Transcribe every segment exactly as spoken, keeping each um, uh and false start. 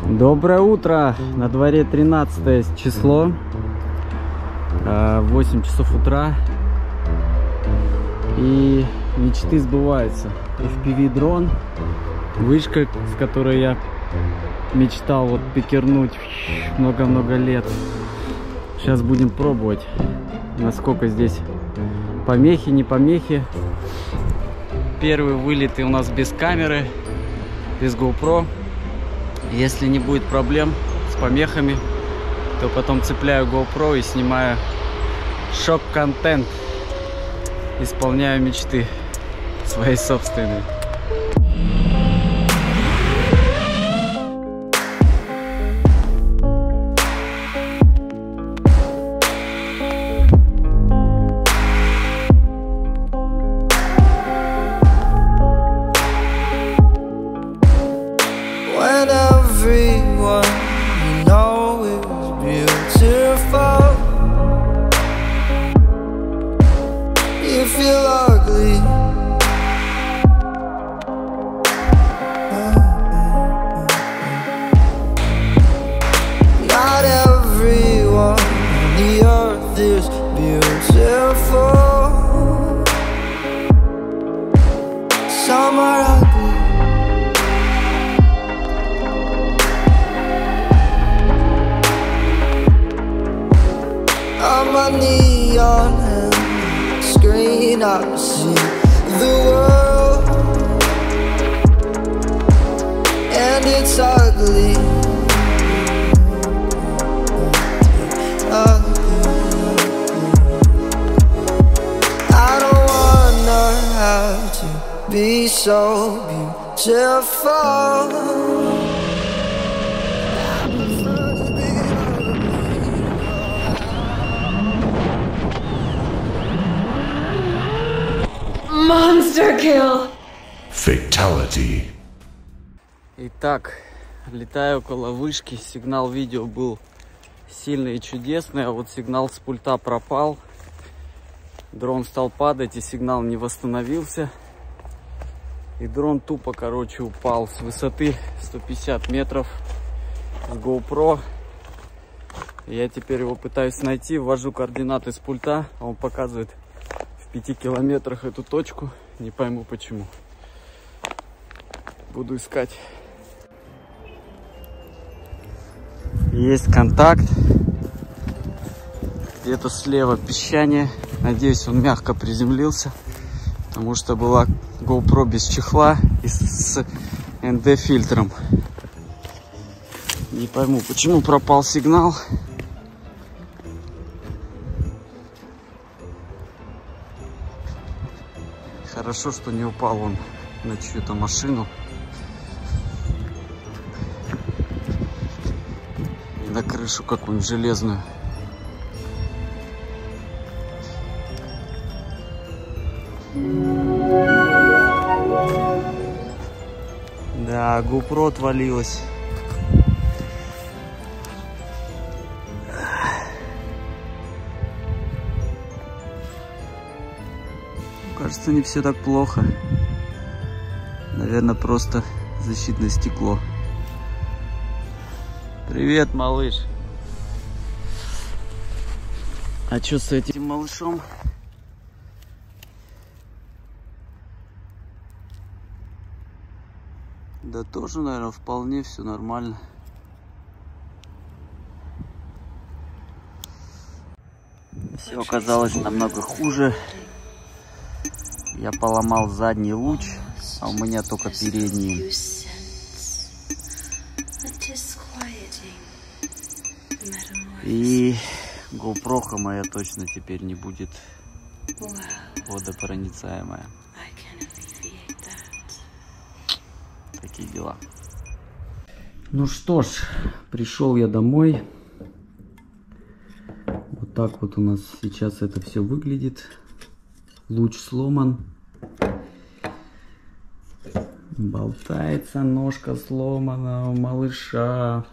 Доброе утро! На дворе тринадцатое число, восемь часов утра, и мечты сбываются. эф пи ви-дрон, вышка, с которой я мечтал вот пикернуть много-много лет. Сейчас будем пробовать, насколько здесь помехи, не помехи. Первый вылет у нас без камеры, без GoPro. Если не будет проблем с помехами, то потом цепляю GoPro и снимаю шок-контент, исполняю мечты свои собственные. I see the world, and it's ugly, ugly. I don't wanna have to be so beautiful. Monster kill. Fatality. Итак, летаю около вышки. Сигнал видео был сильный и чудесный, а вот сигнал с пульта пропал. Дрон стал падать, и сигнал не восстановился. И дрон тупо, короче, упал с высоты сто пятьдесят метров с GoPro. Я теперь его пытаюсь найти, ввожу координаты с пульта, а он показывает в пяти километрах эту точку. Не пойму почему. Буду искать. Есть контакт. Где-то слева песчание. Надеюсь, он мягко приземлился, потому что была GoPro без чехла и с эн ди фильтром. Не пойму, почему пропал сигнал. Хорошо, что не упал он на чью-то машину и на крышу какую-нибудь железную. Да, GoPro отвалилась. Кажется, не все так плохо. Наверное, просто защитное стекло. Привет, малыш. А что с этим малышом? Да тоже, наверное, вполне все нормально. Все оказалось намного хуже. Я поломал задний луч, а у меня только передний. И GoPro моя точно теперь не будет водопроницаемая. Такие дела. Ну что ж, пришел я домой. Вот так вот у нас сейчас это все выглядит. Луч сломан. Болтается ножка сломана у малыша.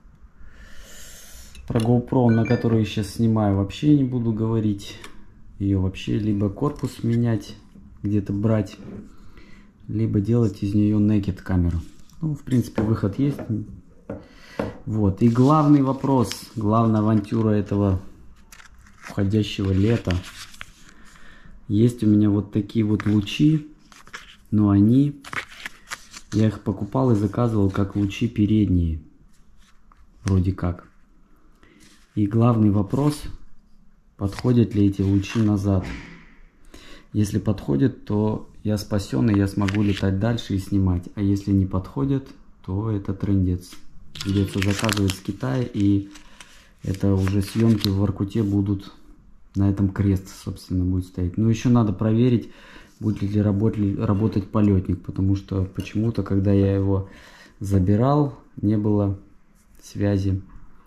Про GoPro, на которую я сейчас снимаю, вообще не буду говорить. Ее вообще либо корпус менять, где-то брать, либо делать из нее naked камеру. Ну, в принципе, выход есть. Вот. И главный вопрос, главная авантюра этого входящего лета. Есть у меня вот такие вот лучи, но они, я их покупал и заказывал как лучи передние, вроде как. И главный вопрос, подходят ли эти лучи назад. Если подходят, то я спасен, и я смогу летать дальше и снимать. А если не подходят, то это трындец. Придется заказывать с Китая, и это уже съемки в Воркуте будут, на этом крест, собственно, будет стоять. Но еще надо проверить, будет ли работать, работать полетник, потому что почему-то, когда я его забирал, не было связи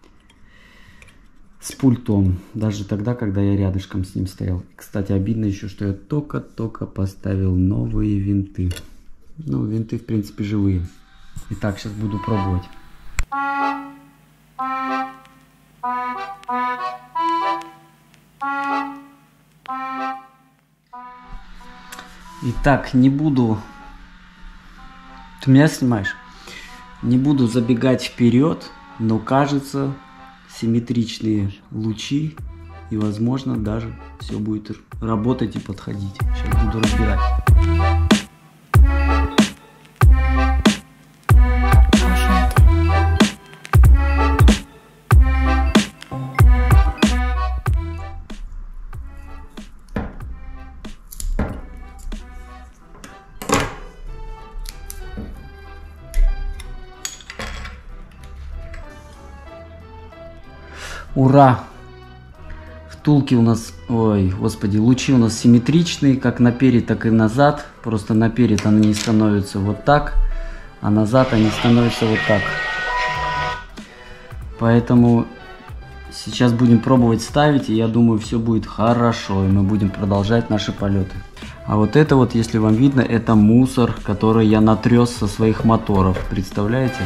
с пультом, даже тогда, когда я рядышком с ним стоял. Кстати, обидно еще, что я только-только поставил новые винты. Ну, винты, в принципе, живые. Итак, сейчас буду пробовать. Итак, не буду... Ты меня снимаешь? Не буду забегать вперед, но кажется, симметричные лучи, и возможно даже все будет работать и подходить. Сейчас буду разбирать. Ура! Втулки у нас, ой, господи, лучи у нас симметричные, как наперед, так и назад. Просто наперед они становятся вот так, а назад они становятся вот так. Поэтому сейчас будем пробовать ставить, и я думаю, все будет хорошо, и мы будем продолжать наши полеты. А вот это вот, если вам видно, это мусор, который я натрес со своих моторов. Представляете?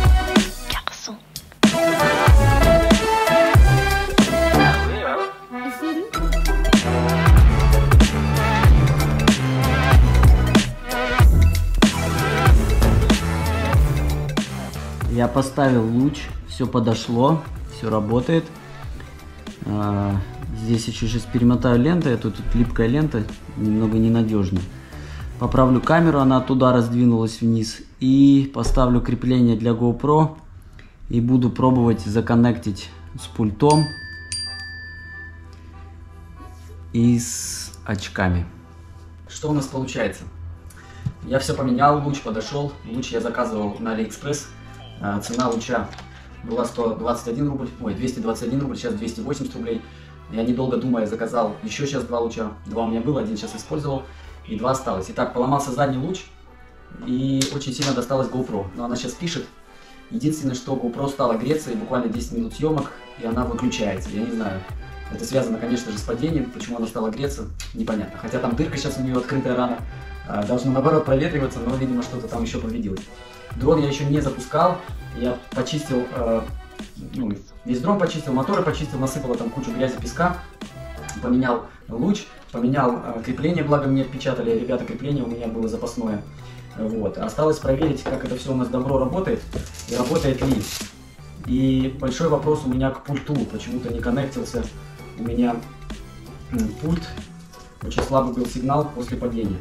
Я поставил луч, все подошло, все работает. А, здесь еще сейчас перемотаю ленту, это тут липкая лента, немного ненадежно. Поправлю камеру, она оттуда раздвинулась вниз. И поставлю крепление для GoPro. И буду пробовать законнектить с пультом и с очками. Что у нас получается? Я все поменял, луч подошел. Луч я заказывал на AliExpress. Цена луча была сто двадцать один рубль, ой, двести двадцать один рубль, сейчас двести восемьдесят рублей. Я недолго думая заказал еще сейчас два луча. Два у меня было, один сейчас использовал, и два осталось. Итак, поломался задний луч, и очень сильно досталось GoPro. Но она сейчас пишет. Единственное, что GoPro стала греться, и буквально десять минут съемок, и она выключается. Я не знаю, это связано, конечно же, с падением. Почему она стала греться, непонятно. Хотя там дырка сейчас у нее открытая рана. Должно, наоборот, проветриваться, но, видимо, что-то там еще повредилось. Дрон я еще не запускал, я почистил, э, ну, весь дрон почистил, моторы почистил, насыпал там кучу грязи, песка, поменял луч, поменял э, крепление, благо мне печатали ребята крепление, у меня было запасное. Вот. Осталось проверить, как это все у нас добро работает, и работает ли. И большой вопрос у меня к пульту, почему-то не коннектился у меня пульт, очень слабый был сигнал после падения.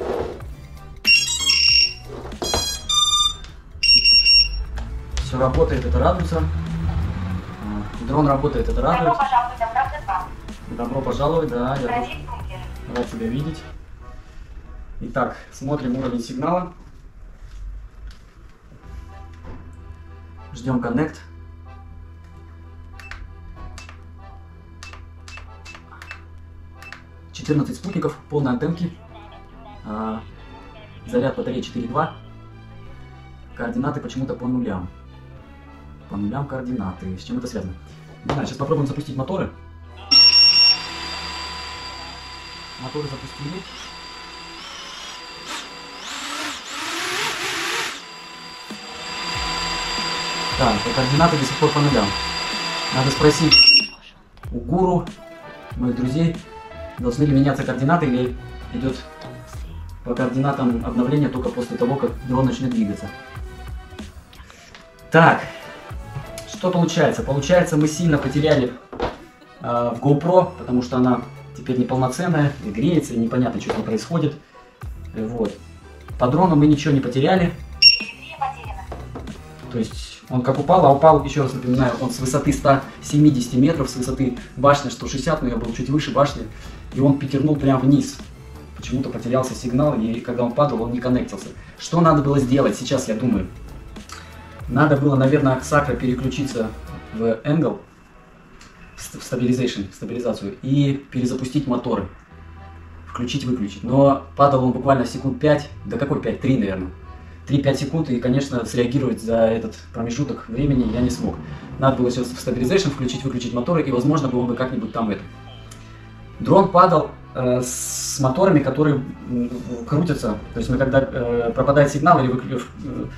Все работает, это радуется. Дрон работает, это радует. Добро пожаловать, обратно два. Добро пожаловать, да, я рад тебя видеть. Итак, смотрим уровень сигнала. Ждем коннект. четырнадцать спутников, полные антенки. Заряд батареи четыре и два. Координаты почему-то по нулям. По нулям координаты. С чем это связано? Не знаю, сейчас попробуем запустить моторы. Моторы запустили. Так, координаты до сих пор по нулям. Надо спросить у гуру, моих друзей, должны ли меняться координаты или идет по координатам обновления только после того, как дрон начнет двигаться. Так, что получается? Получается, мы сильно потеряли э, в GoPro, потому что она теперь неполноценная, и греется, и непонятно, что там происходит. Вот. По дрону мы ничего не потеряли. То есть он как упал, а упал, еще раз напоминаю, он с высоты ста семидесяти метров, с высоты башни сто шестьдесят, но я был чуть выше башни, и он пикернул прямо вниз. Почему-то потерялся сигнал, и когда он падал, он не коннектился. Что надо было сделать сейчас, я думаю? Надо было, наверное, с акро переключиться в Angle, в Stabilization, стабилизацию, и перезапустить моторы. Включить-выключить. Но падал он буквально секунд пять, да какой пять, три, наверное. три-пять секунд, и, конечно, среагировать за этот промежуток времени я не смог. Надо было сейчас в Stabilization включить-выключить моторы, и, возможно, было бы как-нибудь там это. Дрон падал э, с моторами, которые э, крутятся. То есть мы, когда э, пропадает сигнал или выключ... э,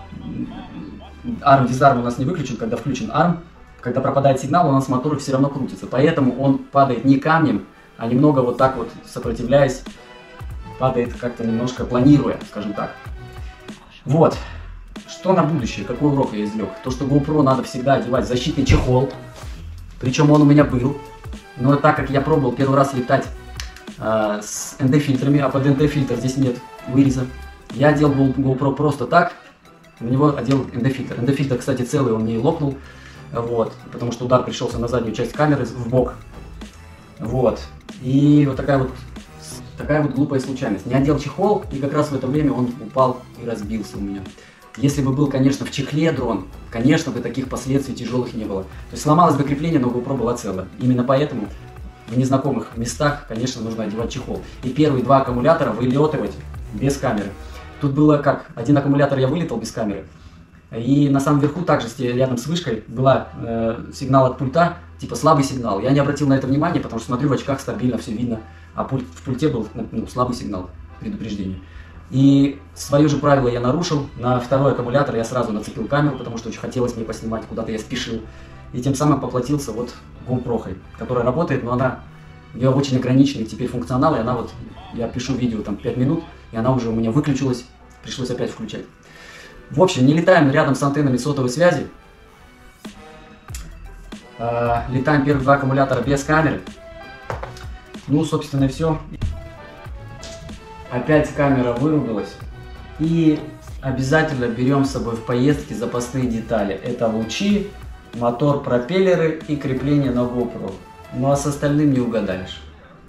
арм, дизарм у нас не выключен, когда включен арм, когда пропадает сигнал, у нас моторы все равно крутятся. Поэтому он падает не камнем, а немного вот так вот, сопротивляясь, падает как-то немножко планируя, скажем так. Вот. Что на будущее? Какой урок я извлек? То, что GoPro надо всегда одевать защитный чехол. Причем он у меня был. Но так как я пробовал первый раз летать э, с эн ди-фильтрами, а под эн ди-фильтр здесь нет выреза, я одел GoPro просто так. В него одел эн ди-фильтр. эн ди-фильтр, кстати, целый, он не лопнул. Вот. Потому что удар пришелся на заднюю часть камеры в бок. Вот. И вот такая вот Такая вот глупая случайность. Не одел чехол, и как раз в это время он упал и разбился у меня. Если бы был, конечно, в чехле дрон, конечно бы таких последствий тяжелых не было. То есть сломалось бы крепление, но GoPro была целая. Именно поэтому в незнакомых местах, конечно, нужно одевать чехол. И первые два аккумулятора вылетывать без камеры. Тут было как, один аккумулятор я вылетал без камеры, и на самом верху также рядом с вышкой была э, сигнал от пульта, типа слабый сигнал. Я не обратил на это внимания, потому что смотрю, в очках стабильно все видно. А пульт, в пульте был ну, слабый сигнал предупреждения. И свое же правило я нарушил. На второй аккумулятор я сразу нацепил камеру, потому что очень хотелось мне поснимать, куда-то я спешил. И тем самым поплатился вот GoPro, которая работает, но она, у нее очень ограниченный теперь функционал, и она вот, я пишу видео там пять минут, и она уже у меня выключилась, пришлось опять включать. В общем, не летаем рядом с антеннами сотовой связи. Э, летаем первые два аккумулятора без камеры. Ну, собственно, и все. Опять камера вырубилась. И обязательно берем с собой в поездке запасные детали. Это лучи, мотор, пропеллеры и крепление на GoPro. Ну, а с остальным не угадаешь.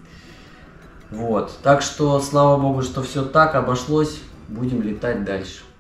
Вот. Так что, слава богу, что все так обошлось. Будем летать дальше.